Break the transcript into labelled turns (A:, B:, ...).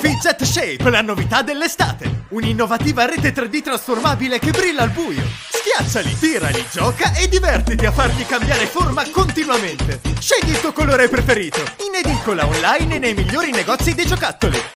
A: Fidget Shape, la novità dell'estate. Un'innovativa rete 3D trasformabile che brilla al buio. Schiacciali, tirali, gioca e divertiti a fargli cambiare forma continuamente. Scegli il tuo colore preferito, in edicola, online e nei migliori negozi di giocattoli.